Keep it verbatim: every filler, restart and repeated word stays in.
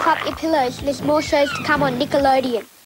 up your pillows. There's more shows to come on Nickelodeon.